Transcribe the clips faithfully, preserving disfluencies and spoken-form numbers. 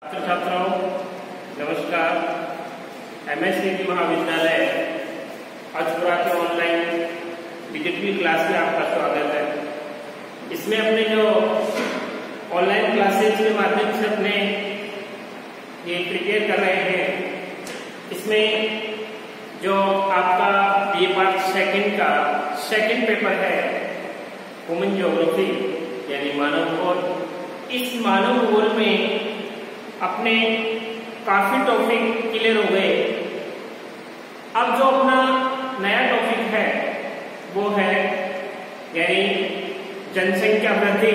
छात्र छात्राओं नमस्कार। एमएससीटी महाविद्यालय अजपुरा के ऑनलाइन डिजिटल क्लास में आपका स्वागत है। इसमें अपने जो ऑनलाइन क्लासेज के माध्यम से अपने ये प्रिपेयर कर रहे हैं, इसमें जो आपका बी ए पार्ट सेकंड का सेकंड पेपर है ह्यूमन ज्योग्राफी यानी मानव भूगोल। इस मानव भूगोल में अपने काफी टॉपिक क्लियर हो गए। अब जो अपना नया टॉपिक है वो है यानी जनसंख्या वृद्धि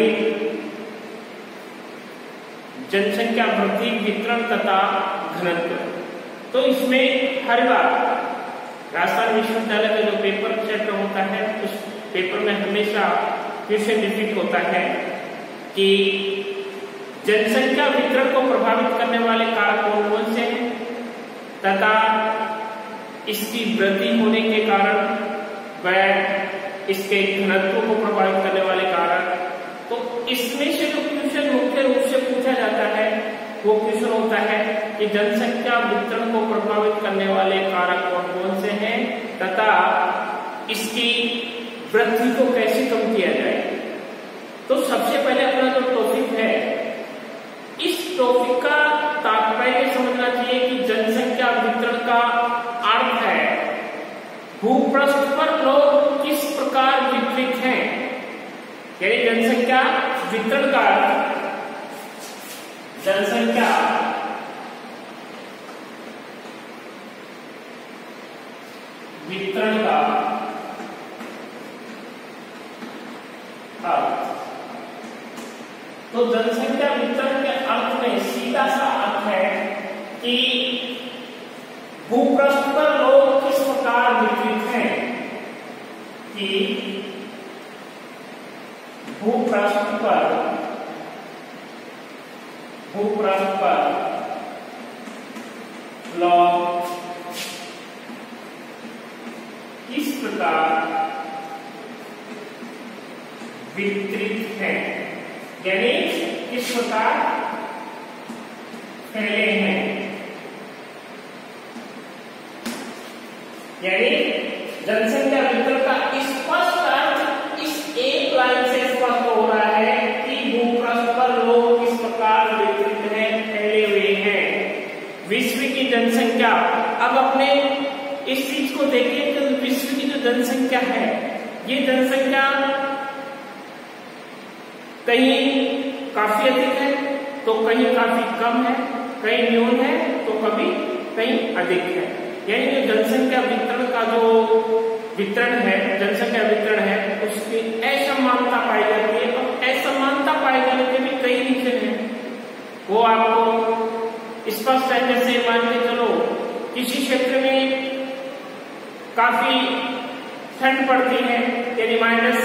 जनसंख्या वृद्धि वितरण तथा घनत्व। तो इसमें हर बार राजस्थान विश्वविद्यालय का जो पेपर चैप्टर होता है उस पेपर में हमेशा क्वेश्चन रिपीट होता है कि जनसंख्या वितरण को प्रभावित करने वाले कारक कौन कौन से हैं तथा इसकी वृद्धि होने के कारण व इसके घनत्व को प्रभावित करने वाले कारक। तो इसमें से जो क्वेश्चन मुख्य रूप से पूछा जाता है वो क्वेश्चन होता है कि जनसंख्या वितरण को प्रभावित करने वाले कारक कौन कौन से हैं तथा इसकी वृद्धि को कैसे कम किया जाए। तो सबसे पहले अपना जो टॉपिक है इस टॉपिक का तात्पर्य समझना चाहिए कि जनसंख्या वितरण का अर्थ है भूपृष्ठ पर लोग किस प्रकार वितरित हैं। यानी जनसंख्या वितरण का अर्थ जनसंख्या वितरण का अर्थ। तो जनसंख्या वितरण के अर्थ में सीधा सा अर्थ है कि भूपृष्ठ पर लोग किस प्रकार वितरित हैं कि भूपृष्ठ पर भूपृष्ठ पर लोग किस प्रकार वितरित हैं यानी किस प्रकार फैले हैं। यानी जनसंख्या वितरण का स्पष्ट अर्थ इस एक लाइन से स्पष्ट हो रहा है कि भूपृष्ठ पर लोग किस प्रकार वितरित हैं, फैले हुए हैं। विश्व की जनसंख्या, अब अपने इस चीज को देखिए कि विश्व की जो जनसंख्या है ये जनसंख्या कहीं काफी अधिक है तो कहीं काफी कम है, कहीं न्यून है तो कभी कहीं अधिक है। यानी जो जनसंख्या वितरण का जो वितरण है जनसंख्या वितरण है उसकी असमानता पाई जाती है। और असमानता पाई जाने के भी कई रीजन है, वो आपको स्पष्ट है। जैसे मान के चलो किसी क्षेत्र में काफी ठंड पड़ती है यानी माइनस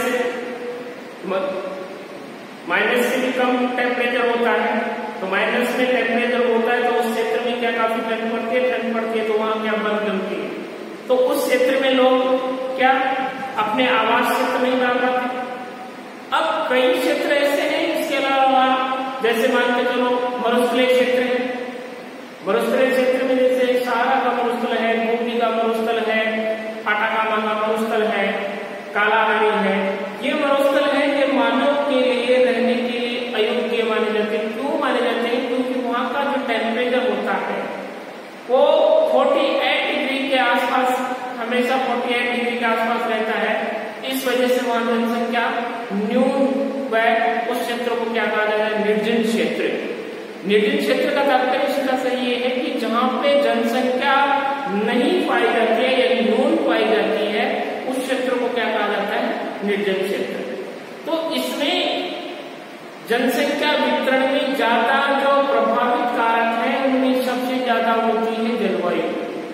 से माइनस से भी कम टेम्परेचर होता है, तो माइनस में टेम्परेचर होता है तो उस क्षेत्र में क्या काफी ठंड पड़ती है ठंड पड़ती है तो वहां क्या बर्फ जमती है। तो उस क्षेत्र में लोग क्या अपने आवास क्षेत्र में ही रह पाते। अब कई क्षेत्र ऐसे हैं इसके अलावा, जैसे मान के चलो मरुस्थलीय क्षेत्र है, मरुस्थलीय क्षेत्र में जैसे सहारा का मरुस्थल है, मोती का मरुस्थल है, आटाकामा का मरुस्थल है, कालाहारी है। ये मरुस्थल है ये मानव के लिए रहने के लिए अयोग्य माने जाते हैं। क्यों माने जाते हैं? क्योंकि वहां का जो टेम्परेचर होता है वो अड़तालीस डिग्री के आसपास, हमेशा अड़तालीस डिग्री के आसपास रहता है। इस वजह से वहां जनसंख्या न्यून व उस क्षेत्र को क्या कहा जाता है? निर्जन क्षेत्र। निर्जन क्षेत्र का तात्पर्य इसका सही ये है कि जहां पे जनसंख्या नहीं पाई जाती है या न्यून पाई जाती है उस क्षेत्र को क्या कहा जाता है? निर्जन क्षेत्र। तो इसमें जनसंख्या वितरण में ज्यादा जो प्रभावित कारक है उनमें सबसे ज्यादा होती है जलवायु।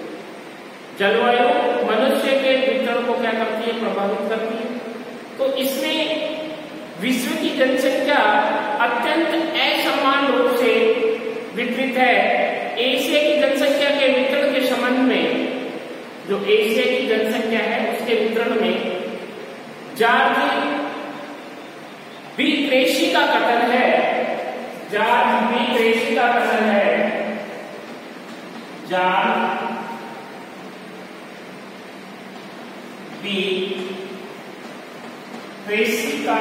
जलवायु मनुष्य के वितरण को क्या करती है? प्रभावित करती है। तो इसमें विश्व की जनसंख्या अत्यंत असमान रूप से वितरित है। एशिया की जनसंख्या के वितरण के संबंध में, जो एशिया की जनसंख्या है उसके वितरण में जॉर्ज बी क्रेशी का कथन है, जॉर्ज बी क्रेशी का कथन है जाल कृषि का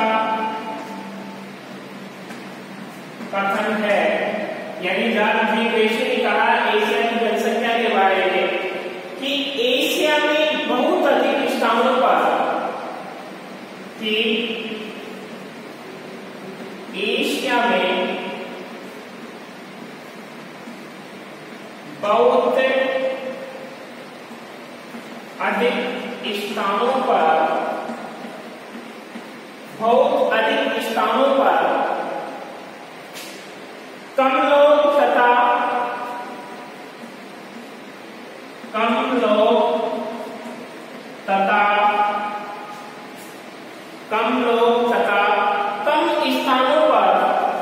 कथन है, यानी जाल कृषि ने कहा एशिया की जनसंख्या के बारे में कि एशिया में बहुत अधिक स्थानों पर कि एशिया में बहुत अधिक स्थानों पर बहुत अधिक स्थानों पर कम लोग तथा कम लोग तथा कम लोग तथा कम स्थानों पर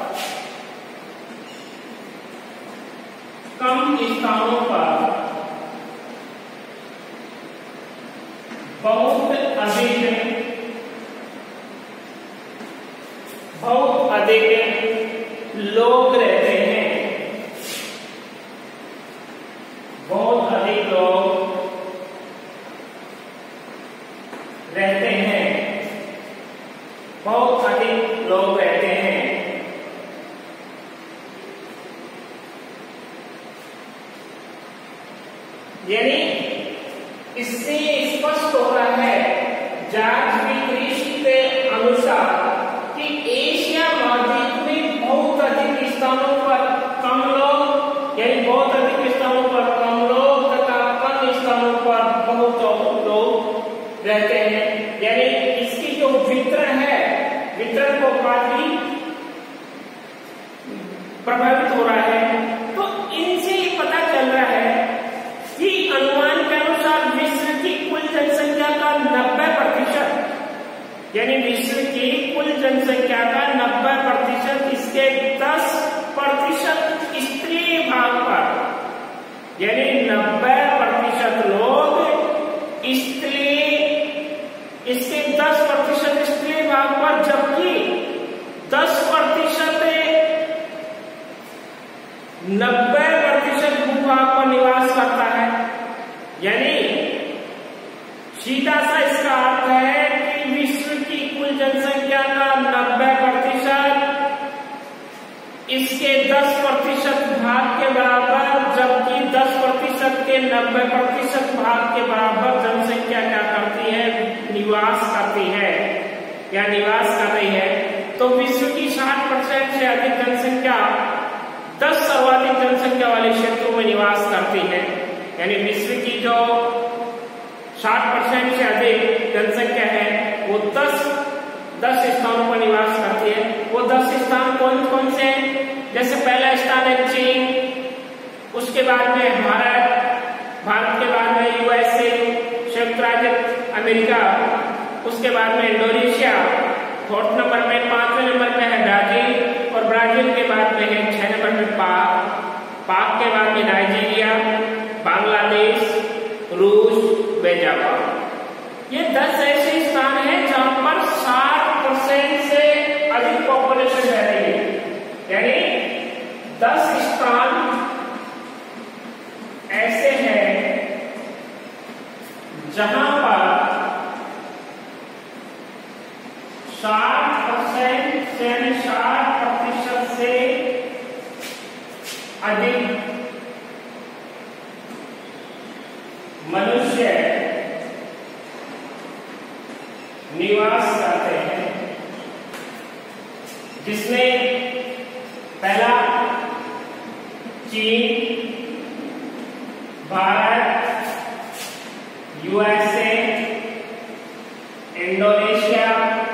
कम स्थानों पर बहुत अधिक बहुत अधिक लोग रहते हैं, बहुत अधिक लोग रहते हैं, बहुत अधिक लोग रहते हैं। यानी इससे स्पष्ट हो रहा है जॉर्ज बी क्रिस्ट के अनुसार कि एशिया महाद्वीप में बहुत अधिक स्थानों पर कम लोग, यानी बहुत अधिक स्थानों पर कम लोग तथा कम स्थानों पर बहुत लोग रहते हैं। यानी इसकी जो वितरण है, वितरण को काफी प्रभावित हो रहा है। तो इनसे ये पता चल रहा है कि अनुमान के अनुसार विश्व की कुल जनसंख्या का नब्बे प्रतिशत यानी विश्व की कुल जनसंख्या का नब्बे प्रतिशत इसके दस प्रतिशत स्त्री भाग पर, यानी नब्बे प्रतिशत लोग स्त्री, इसके दस प्रतिशत स्त्री भाग पर, जबकि दस प्रतिशत नब्बे प्रतिशत भूभाग पर निवास करता है। यानी सीधा सा इसका अर्थ है कि विश्व की कुल जनसंख्या का नब्बे प्रतिशत इसके दस प्रतिशत भाग के बराबर, जबकि दस प्रतिशत के नब्बे प्रतिशत भाग के बराबर जनसंख्या क्या करती है, निवास करती है या निवास कर रही है। तो विश्व की साठ परसेंट से अधिक जनसंख्या दस सर्वाधिक जनसंख्या वाले क्षेत्रों में निवास करती है। यानी विश्व की जो साठ परसेंट से अधिक जनसंख्या है वो दस दस स्थानों पर निवास करती है। वो दस स्थान कौन कौन से हैं? जैसे पहला स्थान है चीन, उसके बाद में भारत, भारत के बाद में यूएसए, संयुक्त राज्य अमेरिका, उसके बाद में इंडोनेशिया, फोर्थ नंबर में, पांचवें नंबर पे है ब्राजील, और ब्राजील के बाद में है छह नंबर में पाक, पाक के बाद में नाइजीरिया, बांग्लादेश, रूस व जापान। ये दस ऐसे स्थान हैं जहां पर साठ परसेंट से अधिक पॉपुलेशन रह रही है। यानी दस स्थान ऐसे हैं जहां पर साठ परसेंट से साठ प्रतिशत से अधिक मनुष्य निवास करते हैं, जिसमें पहला चीन, भारत, यूएसए, इंडोनेशिया,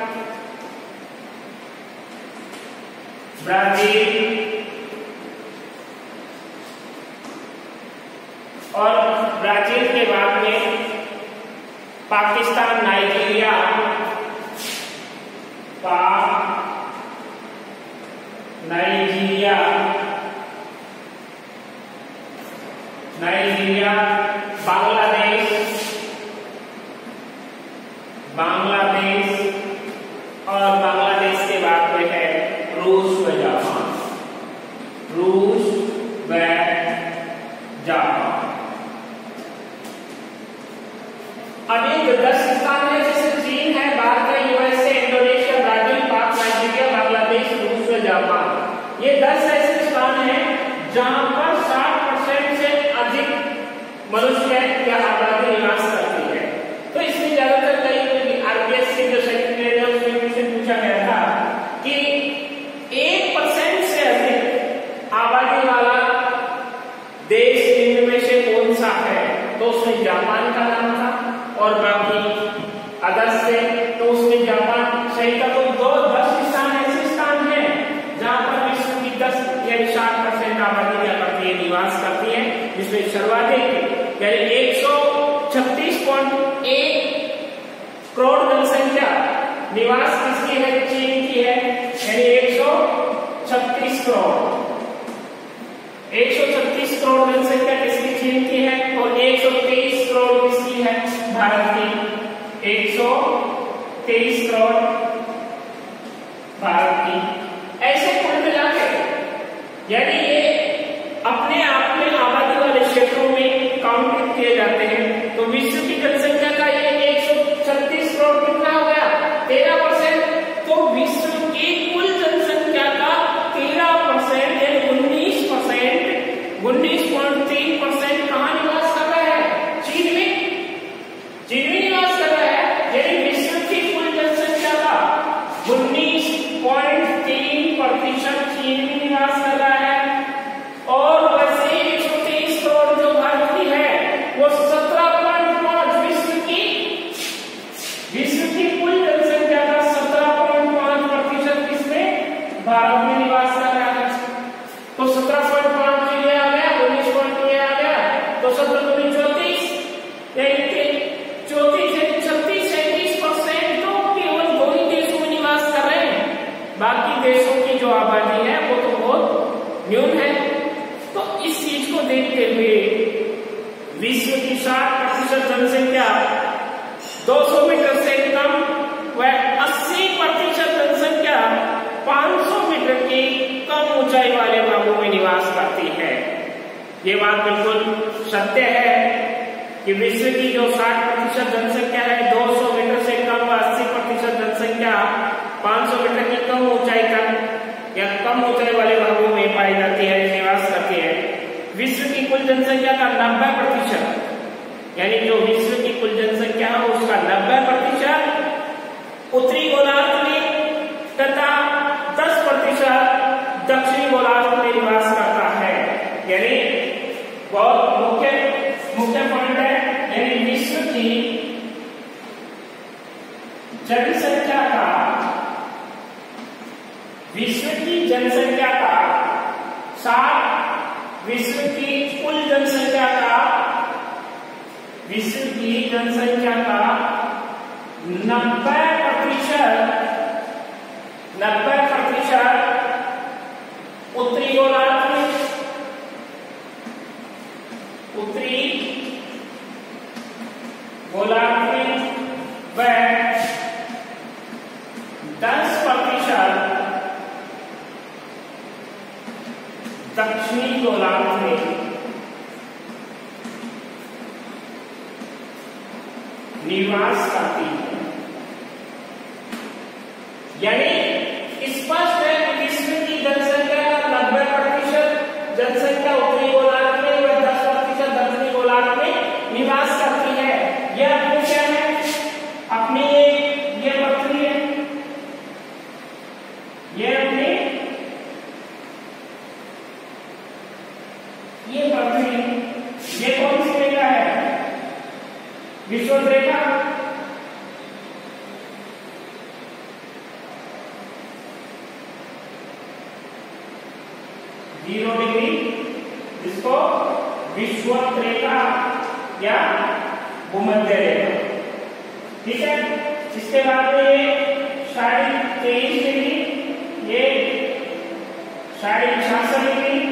ब्राजील और ब्राजील के बाद में Pakistan, Nigeria, Pak, Nigeria, Nigeria, Bangladesh, Bangladesh और बांग्लादेश के बाद में है रूस व जापान, रूस व जापान। जहां पर साठ परसेंट से अधिक मनुष्य या आबादी निवास करती है। तो इसमें ज्यादातर कई आरपीएस के जो सेक्रेटरी है उसमें से पूछा गया था कि एक परसेंट से अधिक आबादी वाला देश इनमें से कौन सा है, तो उसमें जापान का नाम था और बाकी अदर्स से, तो उसमें जापान सही का कोई दो दस स्थान ऐसे स्थान है जहां पर विश्व की दस यानी साठ परसेंट आबादी क्या करती है, निवास करती है, जिसमें सर्वाधिक यानी एक सौ छत्तीस पॉइंट एक करोड़ जनसंख्या निवास किसकी है, चीन की है, यानी एक सौ छत्तीस करोड़ एक सौ छत्तीस करोड़ जनसंख्या किसकी, चीन की है, और एक सौ तेईस करोड़ किसकी है, भारत की, एक सौ तेईस करोड़ भारत की। ऐसे कुल मिलाकर यानी ये अपने आप में आबादी वाले क्षेत्रों में काउंट किए जाते हैं। तो विश्व की जनसंख्या का ये एक सौ छत्तीस करोड़ कितना हो गया, तेरह परसेंट। तो विश्व की कुल जनसंख्या का तेरह परसेंट यानी उन्नीस परसेंट उन्नीस पॉइंट तीन परसेंट कहाँ निवास कर रहा है, चीन में चीन में निवास कर रहा है। यानी विश्व की कुल जनसंख्या का उन्नीस पॉइंट तीन प्रतिशत चीन में निवास कर रहा है, और वैसे एक सौ तेईस करोड़ जो भारत की है वो सत्रह पॉइंट पांच विश्व की विश्व की कुल जनसंख्या का सत्रह पॉइंट पांच प्रतिशत किसमें, भारत में निवास कर रहा है। तो सत्रह पॉइंट पांच ये आ गया, उन्नीस पॉइंट ये आ गया, तो सत्रह दूनी चौतीस, चौतीस छत्तीस सैंतीस परसेंट तो केवल दो ही देशों में निवास कर रहे हैं, बाकी देशों की जो आबादी है वो तो बहुत न्यून है। तो इस चीज को देखते हुए विश्व की साठ प्रतिशत जनसंख्या दो सौ मीटर से कम व अस्सी प्रतिशत जनसंख्या पाँच सौ मीटर की कम ऊंचाई वाले भागों में निवास करती है। ये बात बिल्कुल सत्य है कि विश्व की जो साठ प्रतिशत जनसंख्या है दो सौ मीटर से कम व अस्सी प्रतिशत जनसंख्या पाँच सौ मीटर की कम ऊंचाई तक या कम ऊंचाई वाले भागों में पाई जाती है, निवास करती है। विश्व की कुल जनसंख्या का नब्बे प्रतिशत यानी जो विश्व की कुल जनसंख्या है उसका नब्बे प्रतिशत उत्तरी गोलार्ध में तथा दस प्रतिशत दक्षिणी गोलार्ध में निवास करता है। यानी बहुत मुख्य मुख्य पॉइंट है, यानी विश्व की जनसंख्या का विश्व की जनसंख्या का साठ विश्व की कुल जनसंख्या का विश्व की जनसंख्या का नब्बे प्रतिशत नब्बे प्रतिशत उत्तरी गोलार्ध में उत्तरी गोलार्ध में व दस प्रतिशत दक्षिणी गोलार्ध में निवास करती है। यानी स्पष्ट है कि विश्व की जनसंख्या का नब्बे प्रतिशत जनसंख्या उत्तरी गोलार्ध में व दस प्रतिशत दक्षिणी गोलार्ध में निवास करती है। यह अपनी क्या है, अपनी ये पृथ्वी है, ये अपनी ये पृथ्वी, ये कौन सी रेखा है, विषुवत रेखा। जीरो डिग्री जिसको विषुवत रेखा या भूमध्य रेखा, ठीक है। इसके बाद में ये साढ़े तेईस डिग्री, ये साढ़े छियासठ डिग्री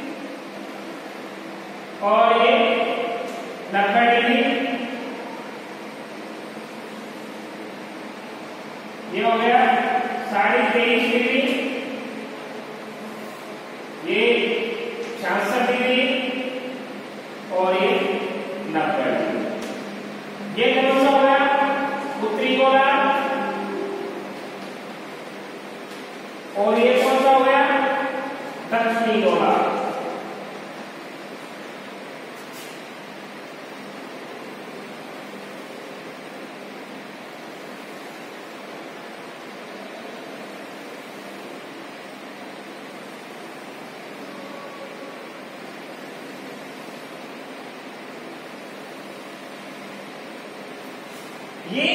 और ये नब्बे डिग्री, ये हो गया साढ़े तेईस डिग्री, ये छियासठ डिग्री और ये नब्बे डिग्री। ये कौन सा हो गया, उत्तरी गोलार्ध, और ये कौन सा हो गया, दक्षिणी गोलार्ध। ये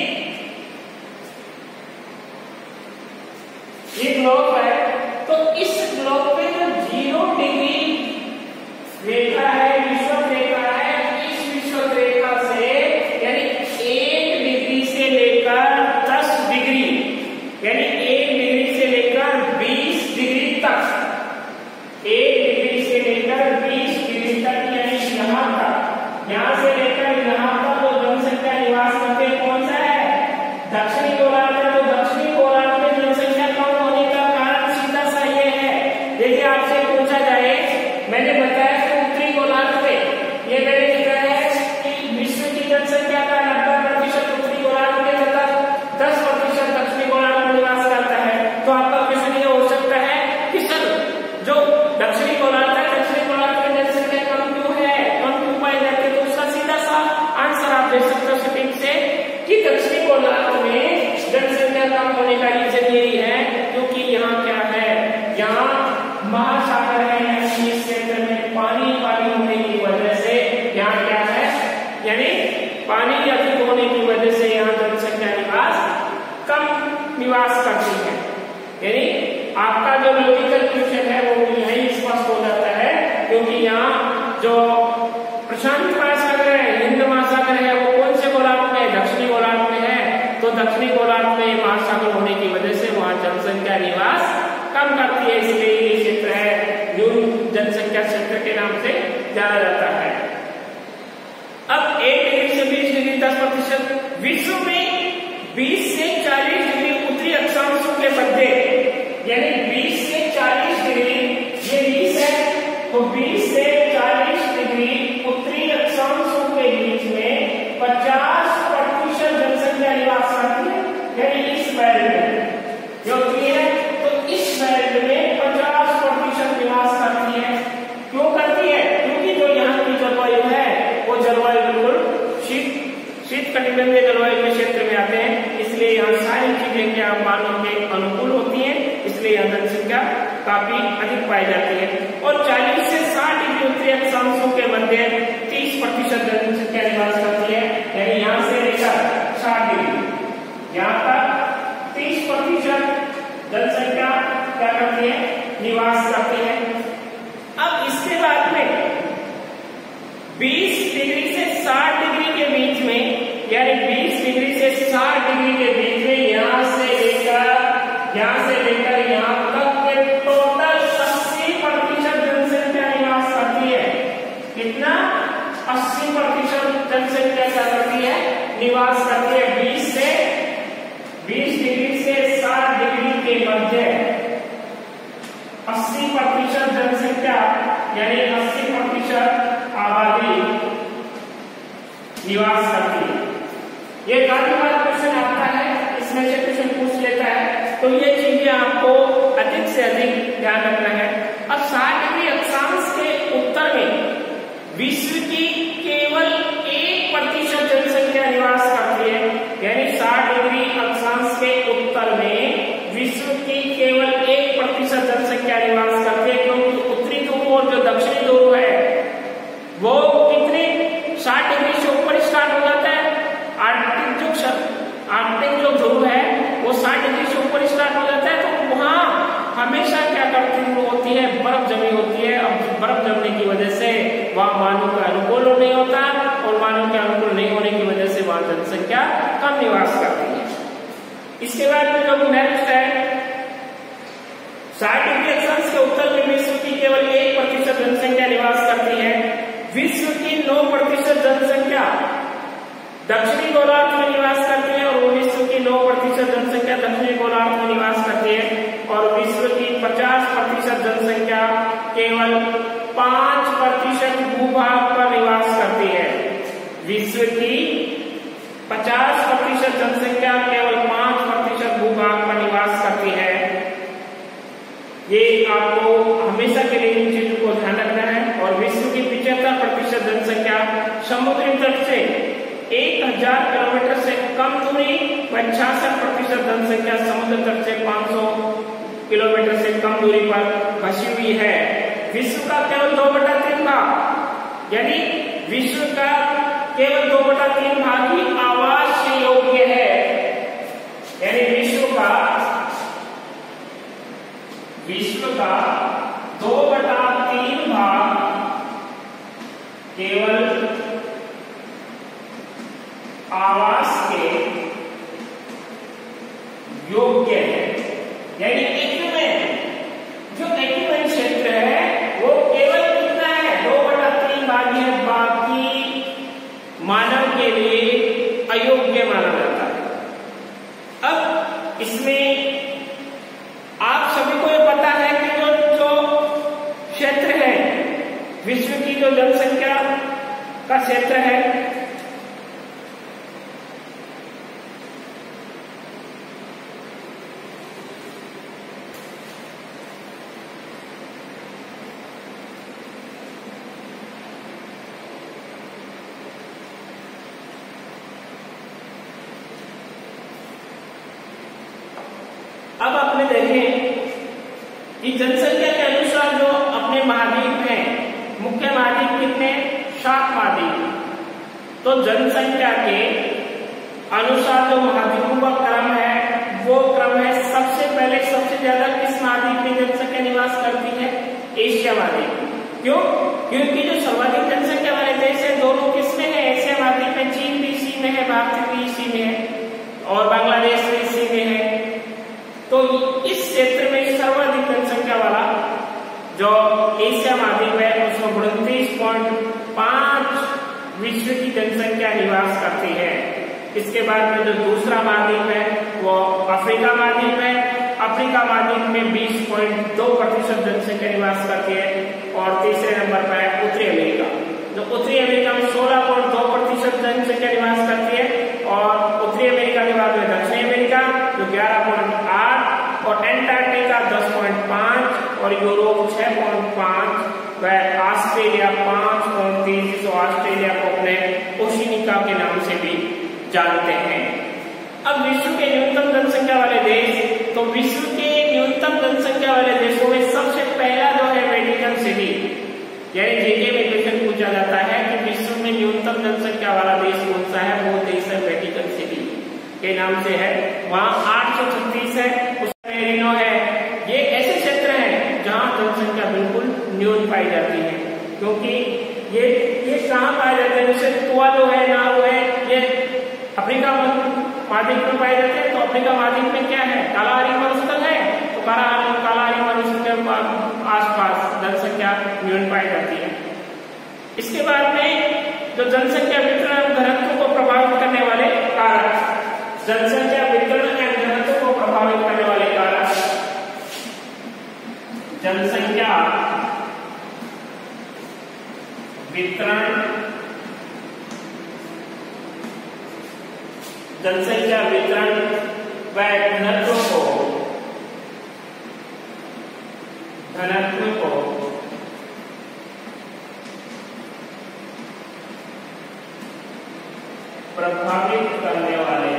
ये ग्लोब है, तो इस ग्लोब पे जो जीरो डिग्री रेखा है, विषुवत रेखा है, इस विषुवत रेखा से यानी एक डिग्री से लेकर दस डिग्री यानी एक डिग्री से लेकर बीस डिग्री तक, एक डिग्री से लेकर बीस डिग्री तक यानी यहाँ तक, यहाँ से लेकर यहाँ तक जो जनसंख्या निवास करते हैं कौन सा है? दक्षिणी गोलार्ध है। तो दक्षिणी गोलार्ध में जनसंख्या कम होने का कारण सीधा सा ये है, देखिए आपसे पूछा जाए, मैंने बताया कि उत्तरी गोलार्ध पे ये मैंने लिखा है कि विश्व की जनसंख्या का नब्बे प्रतिशत उत्तरी गोलार्ध में तथा दस प्रतिशत दक्षिणी गोलार्ध में निवास करता है। तो आपका क्वेश्चन ये हो सकता है कि सर जो दक्षिणी गोलार्ध है, दक्षिणी गोलार्ध में जनसंख्या कम क्यों है, कम क्यों पाई जाती है? तो उसका सीधा सा आंसर आप दे सकते हो सेटिंग से कि दक्षिणी गोलार्ध में जनसंख्या कम होने का रीजन यही है क्योंकि यहाँ क्या है, यहाँ महासागर है, यानी इस क्षेत्र में पानी पानी होने की वजह से यहाँ क्या है, यानी पानी अधिक होने की वजह से यहाँ जनसंख्या निवास कम निवास करती है। यानी आपका जो लॉजिकल क्वेश्चन है वो यही स्पष्ट हो जाता है क्योंकि यहाँ जो प्रशांत महासागर है, हिंद महासागर है, वो कौन से गोलार्ध में है? दक्षिणी गोलार्ध में है। तो दक्षिणी गोलार्ध में महासागर होने की वजह से वहां जनसंख्या निवास कम करती है, इसलिए ये क्षेत्र है न्यून जनसंख्या क्षेत्र के नाम से जाना जाता है। अब एक डिग्री से बीस डिग्री दस प्रतिशत विश्व में बीस से चालीस डिग्री उत्तरी अक्षांशों के मध्य, यानी बीस से चालीस डिग्री, ये बीस है तो बीस से चालीस डिग्री उत्तरी अक्षांशों के बीच में पचास प्रतिशत जनसंख्या निवास करती है, यानी इस बेल्ट में जो है तो इस बेल्ट में पचास प्रतिशत निवास करती है। क्यों करती है? क्योंकि जो यहाँ की जलवायु है वो जलवायु बिल्कुल शीत शीत कटिबंधीय जलवायु के क्षेत्र में आते हैं, इसलिए यहाँ सारी चीजें क्या मानव के अनुकूल होती हैं, इसलिए यहाँ जनसंख्या काफी अधिक पाई जाती है। और चालीस से साठ डिग्री उत्तरी अक्षांशों के मध्य तीस प्रतिशत जनसंख्या निवास करती है, यानी यहाँ से लेकर साठ डिग्री यहाँ तक तीस प्रतिशत जनसंख्या क्या करती है? निवास करती है। अब इसके बाद में बीस डिग्री से साठ डिग्री के बीच में, यानी बीस डिग्री से साठ डिग्री के बीच में यहाँ से लेकर यहाँ से लेकर यहाँ तक के टोटल अस्सी प्रतिशत जनसंख्या निवास करती है। कितना? अस्सी प्रतिशत जनसंख्या क्या करती है? निवास करती है। बीस से बीस डिग्री से साठ डिग्री के मध्य अस्सी प्रतिशत जनसंख्या यानी अस्सी प्रतिशत आबादी निवास करती है। ये काफी बार क्वेश्चन आता है, इसमें से क्वेश्चन पूछ लेता है, तो ये चीजें आपको अधिक से अधिक ध्यान रखना है। अब साठ डिग्री अक्षांश के उत्तर में विश्व की केवल एक प्रतिशत जनसंख्या निवास करती है, यानी साठ डिग्री अक्षांश के उत्तर में विश्व की केवल एक प्रतिशत जनसंख्या निवास करती है, क्योंकि उत्तरी ध्रुव और जो दक्षिणी ध्रुव है वो कितने साठ डिग्री से ऊपर स्टार्ट हो जाता है। आर्कटिक जो आर्कटिक जो ध्रुव है वो साठ डिग्री से ऊपर स्टार्ट हो जाता है, तो वहां हमेशा क्या करती होती है? बर्फ जमी होती है। अब बर्फ जमने की वजह से वहां मानव का अनुकूल नहीं होता और मानव के अनुकूल नहीं होने की वजह से वहां जनसंख्या कम निवास करती है। इसके बाद में जो नेक्स्ट है, साठ डिग्री अक्षांश के उत्तर में विश्व की केवल एक प्रतिशत जनसंख्या निवास करती है। विश्व की नौ प्रतिशत जनसंख्या दक्षिणी गोलार्ध में निवास करती है और विश्व की नौ प्रतिशत जनसंख्या दक्षिणी गोलार्ध में निवास करती है। और विश्व की पचास प्रतिशत जनसंख्या केवल पांच प्रतिशत भूभाग पर निवास करती है। विश्व की पचास प्रतिशत जनसंख्या केवल पांच प्रतिशत भूभाग पर निवास करती है। ये आपको हमेशा के लिए इन चीजों को ध्यान रखना है। और विश्व की पिछहत्तर प्रतिशत जनसंख्या समुद्री तट से एक हजार किलोमीटर से कम दूरी व छियासठ प्रतिशत जनसंख्या समुद्र तट से पाँच सौ किलोमीटर से कम दूरी पर बसी हुई है। विश्व का केवल दो बटा तीन भाग, यानी विश्व का केवल दो बटा तीन भाग ही आवास योग्य है, यानी विश्व का विश्व का दो बटा तीन भाग केवल आवास के योग्य है, यानी एक्विवेलेंट जो एक्विवेलेंट क्षेत्र है वो केवल कितना है, दो बटा तीन भाग है, बाकी मानव के लिए अयोग्य माना जाता है। अब इसमें आप सभी को ये पता है कि जो जो क्षेत्र है विश्व की जो जनसंख्या का क्षेत्र है अब आपने देखें कि जनसंख्या के अनुसार जो अपने महाद्वीप हैं, मुख्य महाद्वीप कितने, सात महाद्वीप, तो जनसंख्या के अनुसार जो महाद्वीपों का क्रम है वो क्रम है सबसे पहले सबसे ज्यादा किस महाद्वीप में जनसंख्या निवास करती है, एशिया महाद्वीप। क्यों? क्योंकि जो सर्वाधिक जनसंख्या वाले देश है दोनों किसमें है, एशिया महाद्वीप में, चीन भी इसी में है, भारत भी इसी में है और बांग्लादेश भी इसी में है। तो इस क्षेत्र में सर्वाधिक जनसंख्या वाला जो एशिया महाद्वीप है उसमें उनतीस पॉइंट पांच विश्व की जनसंख्या निवास करती है। इसके बाद में जो दूसरा महाद्वीप है वो अफ्रीका महाद्वीप है, अफ्रीका महाद्वीप में बीस पॉइंट दो प्रतिशत जनसंख्या निवास करती है और तीसरे नंबर पर है उत्तरी अमेरिका, जो उत्तरी अमेरिका में सोलह पॉइंट दो प्रतिशत जनसंख्या निवास करती है और उत्तरी अमेरिका के बाद में दक्षिण अमेरिका जो ग्यारह पॉइंट आठ और एंटार्क्टिका दस पॉइंट पांच और यूरोप छह पॉइंट पांच व ऑस्ट्रेलिया पांच पॉइंट तीन, जिसको ऑस्ट्रेलिया को अपने ओशिनिका के नाम से भी जानते हैं। अब विश्व के न्यूनतम जनसंख्या वाले देश, तो विश्व के न्यूनतम जनसंख्या वाले देशों में सबसे पहला जो है वेटिकन सिटी, यानी जेके में क्वेश्चन पूछा जाता है कि विश्व में न्यूनतम जनसंख्या वाला देश कौन सा है, वो देश है वेटिकन सिटी के नाम से है। वहां आठ सौ छत्तीस है, उसमें मेरिनो है। ये ऐसे क्षेत्र हैं जहां जनसंख्या बिल्कुल न्यून पाई जाती है, क्योंकि ये ये कहाँ पाए जाते हैं, जैसे तुवालू है, नाउ है, ये अफ्रीका महाद्वीप में पाए जाते हैं। तो अफ्रीका महाद्वीप में क्या है, कालाहारी मरुस्थल है, तो कालाहारी मरुस्थल के आसपास जनसंख्या न्यून पाई जाती है। इसके बाद में जो जनसंख्या वितरण घनत्व को प्रभावित करने वाले कारक, जनसंख्या वितरण एवं घनत्व को प्रभावित करने वाले कारक, जनसंख्या वितरण जनसंख्या वितरण व घनत्व को घनत्व को प्रभावित करने वाले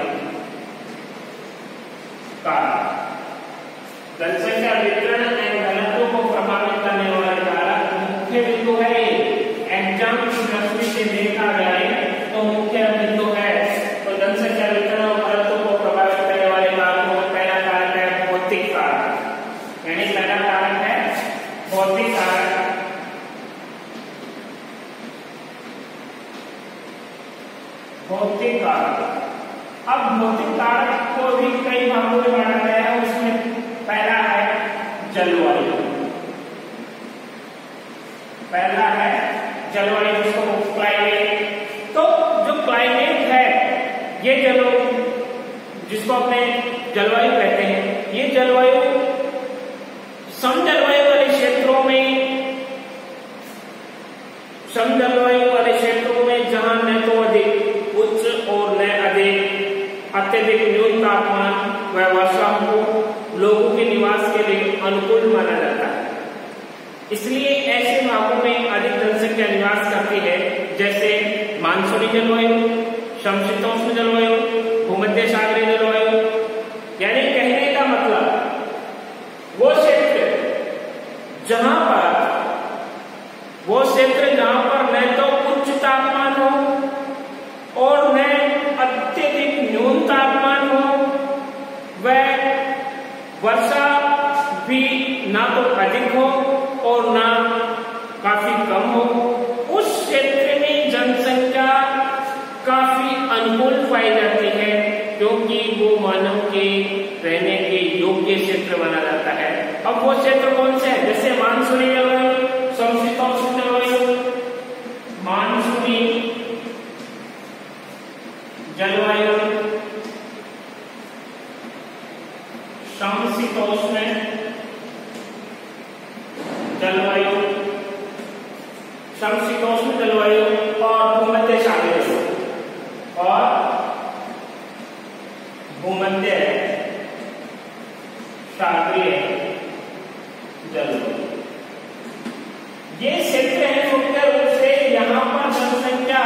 कारक, जनसंख्या वितरण एवं घनत्व को प्रभावित करने वाले कारक मुख्य बिंदु है। एग्जाम की दृष्टि से देखा जाए तो मुख्य बिंदु है, तो जनसंख्या वितरण और घनत्व को प्रभावित करने वाले कारकों में पहला कारक है भौतिक कारक, यानी पहला कारक है भौतिक कारक। भौतिक कारक, अब भौतिक कारक को भी कई भागों में बांटा गया है। उसमें पहला है जलवायु, पहला है जलवायु जिसको क्लाइमेट। तो जो क्लाइमेट है ये जलो जिसको अपने जलवायु कहते हैं, ये जलवायु सम जलवायु वाले क्षेत्रों में सम जलवायु वाले क्षेत्रों में जहां न तो अधिक उच्च और न अधिक अत्यधिक न्यून तापमान व वर्षा हो, लोगों के निवास के लिए अनुकूल माना जाता है। इसलिए ऐसे भागों में अधिक जनसंख्या निवास करती है, जैसे मानसूनी जलवायु, समशीतोष्ण जलवायु, भूमध्य सागरीय जलवायु। यानी कहने का मतलब वो क्षेत्र जहां पर वो क्षेत्र जहां पर न तो उच्च तापमान हो तापमान हो वह वर्षा भी ना तो अधिक हो और ना काफी कम हो, उस क्षेत्र में जनसंख्या काफी अनुकूल पाई जाती है, क्योंकि वो मानव के रहने के योग्य क्षेत्र माना जाता है। अब वो क्षेत्र कौन से है? जैसे मानसूनी जलवायु, समशीतोष्ण जलवायु, मानसूनी जलवायु, समशीतोष्ण जलवायु, समशीतोष्ण जलवायु और भूमध्य सागरीय और भूमध्य सागरीय जलवायु, ये क्षेत्र है मुख्य रूप से यहाँ पर जनसंख्या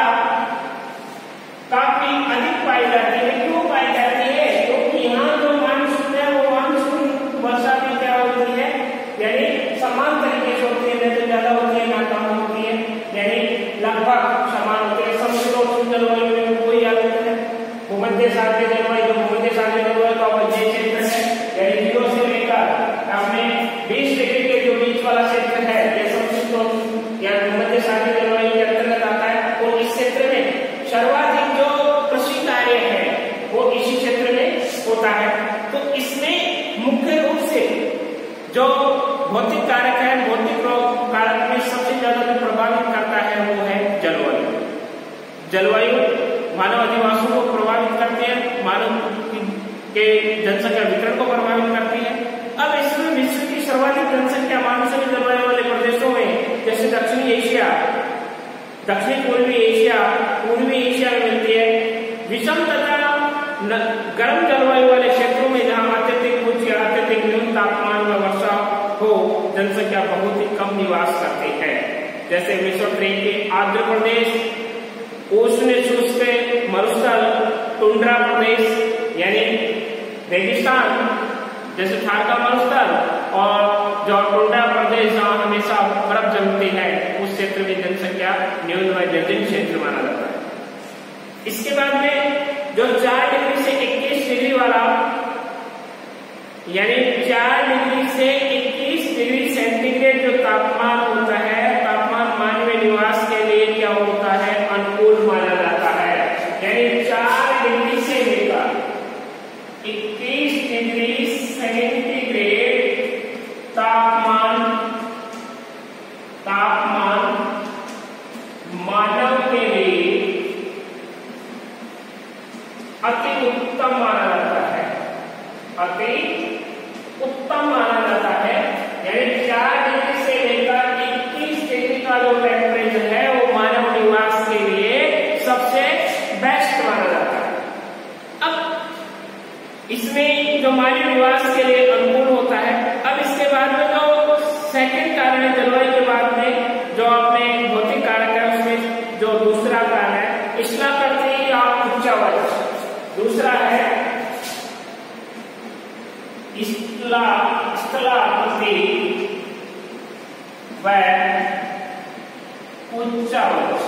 काफी अधिक पाई जाती है। क्यों पाई जाती है? क्योंकि यहाँ जो मानसून है वो मानसून वर्षा भी क्या होती है, यानी समान तरीके से होती है, न तो ज्यादा होती है ना कम होती है, यानी लगभग समान होती है। समशीतोष्ण जलवायु में कोई आदत है, भूमध्य सागरीय जलवायु, भूमध्य सागरीय जलवायु का मध्य क्षेत्र है, यानी जीरो से लेकर अपने बीस डिग्री के जो बीच वाला क्षेत्र है ये समशीतोष्ण या भूमध्य सागरीय जलवायु के अंतर्गत आता है। और इस क्षेत्र में सर्वाधिक जो कृषि कार्य है वो इसी क्षेत्र में होता है। तो इसमें मुख्य रूप से जो भौतिक कारक है, भौतिक कारक में सबसे ज्यादा जो प्रभावित करता है वो है जलवायु। जलवायु मानव अधिवासों को प्रभावित करती है, मानव के जनसंख्या वितरण को प्रभावित करती है। अब इसमें विश्व की सर्वाधिक जनसंख्या मानसूनी जलवायु वाले प्रदेशों में जैसे दक्षिणी एशिया, दक्षिण पूर्वी एशिया, पूर्वी एशिया में मिलती है। विषम तथा गर्म जलवायु वाले क्षेत्रों में जहां अत्यधिक उच्च या अत्यधिक न्यून तापमान में वर्षा हो, जनसंख्या बहुत ही कम निवास करती है। जैसे मिस्र के आर्द्र प्रदेश, उष्ण शुष्क मरुस्थल, टुंड्रा प्रदेश यानी रेगिस्तान जैसे थार का मरुस्थल, और जो टुंड्रा प्रदेश जहाँ हमेशा बर्फ जमती है उस क्षेत्र में जनसंख्या न्यून व निर्जन क्षेत्र माना जाता है। इसके बाद में जो चार डिग्री से इक्कीस डिग्री वाला यानी चार डिग्री से इक्कीस डिग्री सेंटीग्रेड जो तापमान होता है, तापमान मानवीय निवास के लिए क्या होता है, अनुकूल माना जाता है। यानी चार डिग्री से लेकर इक्कीस डिग्री सेंटीग्रेड तापमान तापमान मानव के लिए अति उत्तम माना जाता है, अति उत्तम माना जाता है। यानी चार डिग्री से लेकर इक्कीस डिग्री का जो टेम्परेचर है वो मानव निवास के लिए सबसे बेस्ट माना जाता है। अब इसमें जो मानव निवास के लिए अनुकूल होता है। अब इसके बाद में जो सेकंड कारण है जलवायु के बाद में जो अपने भौतिक कारक है उसमें जो दूसरा कारण है स्थलाकृति या उच्चावच, दूसरा है स्थला स्थलाकृति व उच्चावच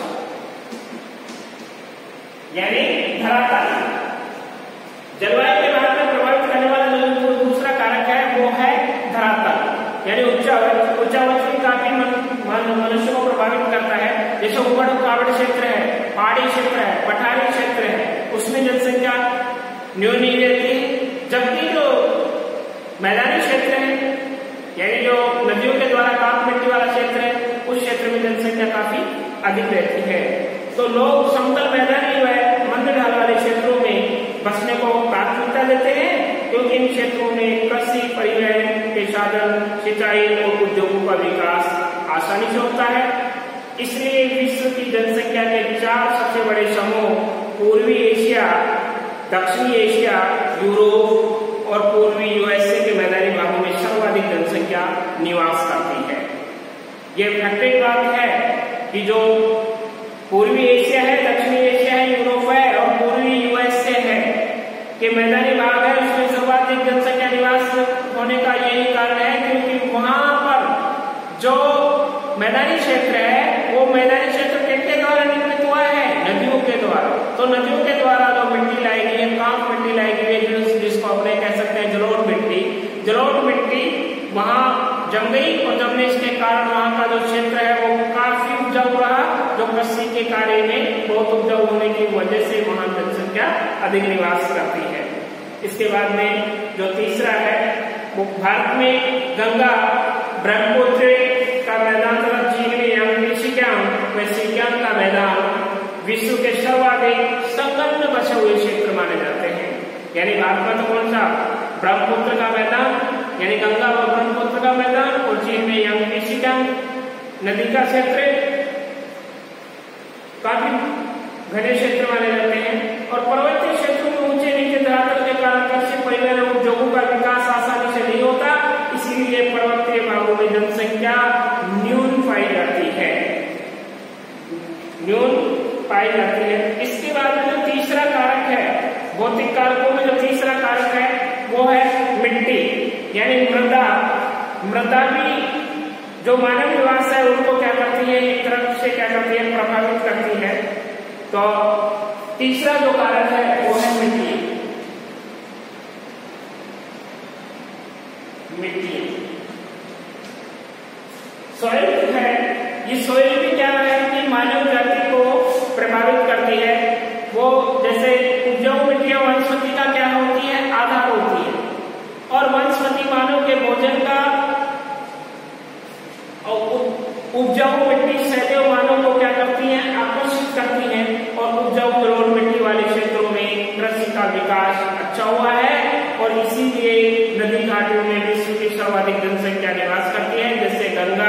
यानी धरातल। जलवायु के बाद में प्रभावित करने वाला जो दूसरा कारक है वो है धरातल यानी उच्चावच। उच्चावच भी काफी मनुष्य को प्रभावित करता है। जैसे उबड़ खाबड़ क्षेत्र है, पहाड़ी क्षेत्र है, पठारी क्षेत्र है, उसमें जनसंख्या न्यून नहीं रहती है। जबकि जो मैदानी क्षेत्र है यानी जो नदियों के द्वारा काट मिट्टी वाला क्षेत्र है उस क्षेत्र में जनसंख्या काफी अधिक रहती है। तो लोग समतल मैदानी व मंद ढाल वाले क्षेत्रों में बसने को प्राथमिकता देते हैं, क्योंकि इन क्षेत्रों में कृषि, परिवहन के साधन, सिंचाई और उद्योगों का विकास आसानी से होता है। इसलिए विश्व की जनसंख्या के चार सबसे बड़े समूह पूर्वी एशिया, दक्षिणी एशिया, यूरोप और पूर्वी यूएसए के मैदानी भागों में सर्वाधिक जनसंख्या निवास करती है। यह फैक्ट बात है कि जो पूर्वी एशिया है, दक्षिणी एशिया है, यूरोप है और पूर्वी यूएसए है के मैदानी भाग है, उसमें सर्वाधिक जनसंख्या निवास होने का यही कारण है क्योंकि वहां पर जो मैदानी क्षेत्र है वो मैदानी क्षेत्र किसके द्वारा निर्मित हुआ है, नदियों के द्वारा। तो नदियों के द्वारा जो मिट्टी लाई गई है, कांप मिट्टी कृषि के कार्य में बहुत उपजाऊ होने की वजह से वहां जनसंख्या अधिक निवास करती है। इसके बाद में जो तीसरा है वो भारत में गंगा ब्रह्मपुत्र का मैदान तथा चीन में यांगमी सिक्यांग व सिक्यांग का मैदान विश्व के सर्वाधिक संलग्न बसे हुए क्षेत्र माने जाते हैं। यानी भारत में तो कौन सा ब्रह्मपुत्र का मैदान यानी गंगा व ब्रह्मपुत्र का मैदान और चीन में यांगमी सिक्यांग नदी का क्षेत्र काफी घने क्षेत्र माने जाते हैं। और पर्वतीय क्षेत्रों में ऊंचे नीचे धरातल के कारण कृषि परिवहन और उद्योगों का विकास आसानी से नहीं होता, इसीलिए पर्वतीय भागों में जनसंख्या न्यून पाई जाती है न्यून पाई जाती है। इसके बाद में जो तीसरा कारक है भौतिक कारकों में जो तीसरा कारक है वो है मिट्टी यानी मृदा। मृदा भी जो मानव निवास है उनको क्या करती है, एक तरफ से क्या करती है, प्रभावित करती है। तो तीसरा जो कारक है वो है मिट्टी। मिट्टी सॉइल है, ये सॉइल भी क्या है कि मानव जाति को प्रभावित करती है। वो जैसे उपजाऊ मिट्टियां वनस्पति का क्या होती है, आधार होती है और वनस्पति मानव के भोजन का उपजाऊ मिट्टी सदैव मानव को क्या करती है, आकर्षित करती है और उपजाऊ जलोढ़ मिट्टी वाले क्षेत्रों में कृषि का विकास अच्छा हुआ है और इसीलिए नदी घाटियों में विश्व की सर्वाधिक जनसंख्या निवास करती है, जैसे गंगा,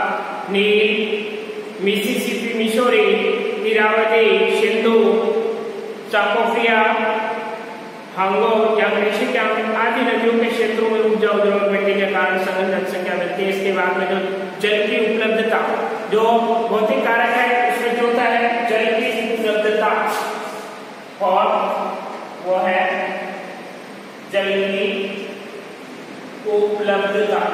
नील, मिसिसिपी, मिसौरी, इरावती, सिंधु, चाकोफिया, हांगो या ग्लेशियर आदि नदियों के क्षेत्रों में उपजाऊ जलोढ़ मिट्टी के कारण सघन जनसंख्या मिलती है। इसके बाद में जो जल की उपलब्धता जो भौतिक कारक है उसमें जो होता है जल की उपलब्धता और वो है जल की उपलब्धता।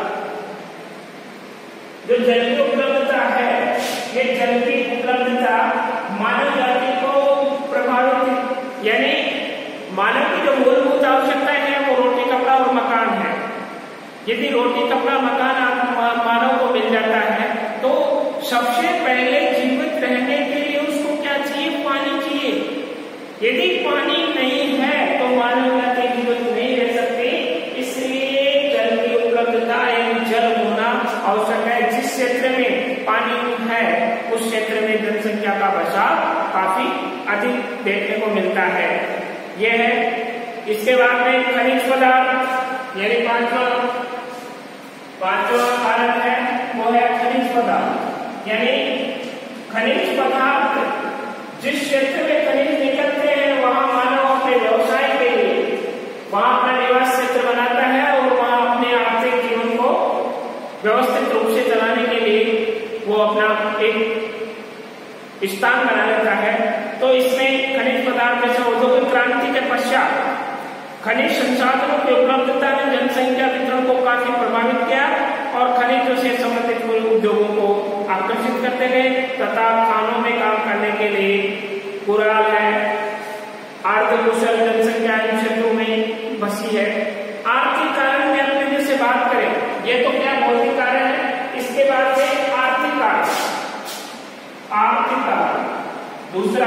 जो जल की उपलब्धता है ये जल की उपलब्धता मानव जाति को प्रभावित यानी मानव की जो मूलभूत आवश्यकताएं हैं वो रोटी कपड़ा और मकान है। यदि रोटी कपड़ा मकान मानव को मिल जाता है तो सबसे पहले जीवित रहने के लिए उसको क्या चाहिए, पानी चाहिए। यदि पानी नहीं है तो मानव जाति जीवित नहीं रह सकती, इसलिए जल की उपलब्धता यानी जल होना आवश्यक है। जिस क्षेत्र में पानी है उस क्षेत्र में जनसंख्या का बचाव काफी अधिक देखने को मिलता है। यह है। इसके बाद में खनिज पदार्थ यानी पांचवा पांचवा कारक है वो है खनिज पदार्थ यानी खनिज पदार्थ जिस क्षेत्र में खनिज निकलते हैं वहां मानव अपने व्यवसाय के लिए वहां अपना निवास क्षेत्र बनाता है और वहां अपने आर्थिक जीवन को व्यवस्थित रूप से चलाने के लिए वो अपना एक स्थान बना लेता है। तो इसमें खनिज पदार्थ जैसे औद्योगिक क्रांति के पश्चात खनिज संसाधनों की उपलब्धता ने जनसंख्या वितरण को काफी प्रभावित किया और खनिजों से संबंधित उद्योगों को आकर्षित करते गए तथा खानों में काम करने के लिए कुराल है, अर्धकुशल जनसंख्या इन क्षेत्रों में बसी है। आर्थिक कारण में अपने से बात करें, ये तो क्या भौतिक कारण है। इसके बाद से आर्थिक कारण आर्थिक कारण दूसरा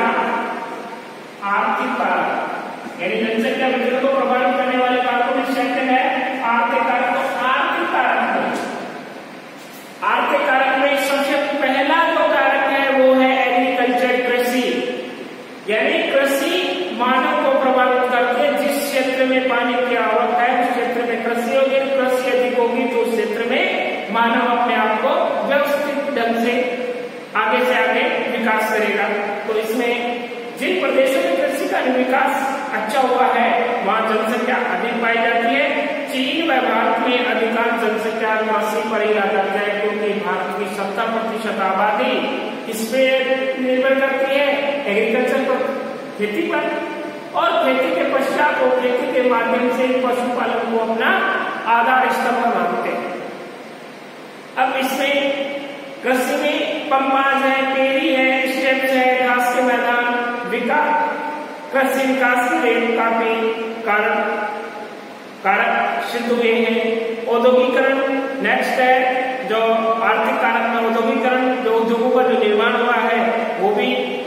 आर्थिक कारण यानी जनसंख्या वृद्धि को प्रभावित करने वाले कारकों में क्षेत्र है आर्थिक कारक। तो आर्थिक कारक में आर्थिक कारक में सबसे पहला जो कारक है वो है एग्रीकल्चर, कृषि यानी कृषि मानव को प्रभावित करती है। जिस क्षेत्र में पानी की आवक है उस क्षेत्र में कृषि होगी, कृषि अधिक होगी तो उस क्षेत्र में मानव अपने आप को व्यवस्थित ढंग से आगे से आगे विकास करेगा। तो इसमें जिन प्रदेशों में कृषि का विकास अच्छा हुआ है वहां जनसंख्या अधिक पाई जाती है। चीन व भारत में अधिकांश जनसंख्या कृषि पर ही रह जाता है क्योंकि भारत की सत्तर प्रतिशत आबादी इस पे निर्भर करती है एग्रीकल्चर पर, खेती पर, और खेती के पश्चात वो खेती के माध्यम से पशुपालन को अपना आधार स्तंभ मानते हैं। अब इसमें कृषि में पंपाज है, पेरी है, स्टेप्स है, घास के मैदान, विकास कृषि विकास के लिए काफी कारक कारक सिद्ध हुए हैं। औद्योगिकरण नेक्स्ट है जो आर्थिक कारक में औद्योगिकरण जो उद्योगों का जो निर्माण हुआ है वो भी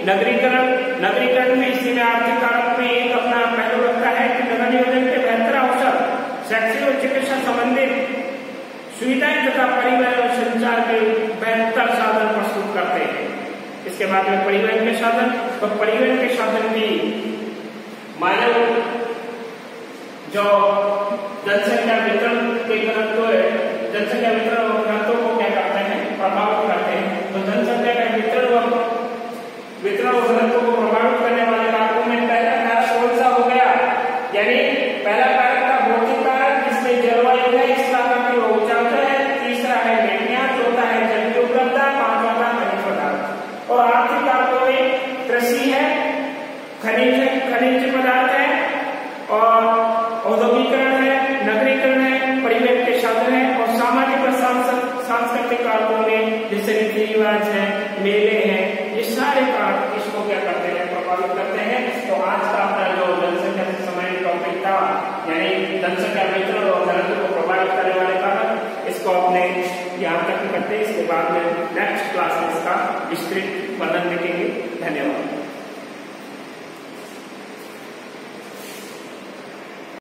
नगरीकरण नगरीकरण में इसलिए आर्थिक कारक में एक अपना पहलू रखता है कि नगर नियोजन के बेहतर अवसर, शैक्षिक और चिकित्सा संबंधित सुविधाएं तथा परिवहन और संचार के बेहतर साधन प्रस्तुत करते हैं। इसके बाद में परिवहन के साधन, तो परिवहन के साधन भी मानव जो जनसंख्या वितरण के घनत्व जनसंख्या वितरण और घनत्व को क्या करते हैं, प्रभावित करते हैं। तो जनसंख्या का वितरण और वितरण और घनत्व को प्रभावित करने वाले कारकों में पहला कारक कौन सा हो गया, यानी पहला कारक था भौतिक कारक जिसमें जलवायु है, इस कारक की उच्चांक है, तीसरा है नदियां, चौथा है जल की उपलब्धता, पांचवा था खनिज पदार्थ। और आर्थिक कारकों में कृषि है, खनिज खनिज पदार्थ है और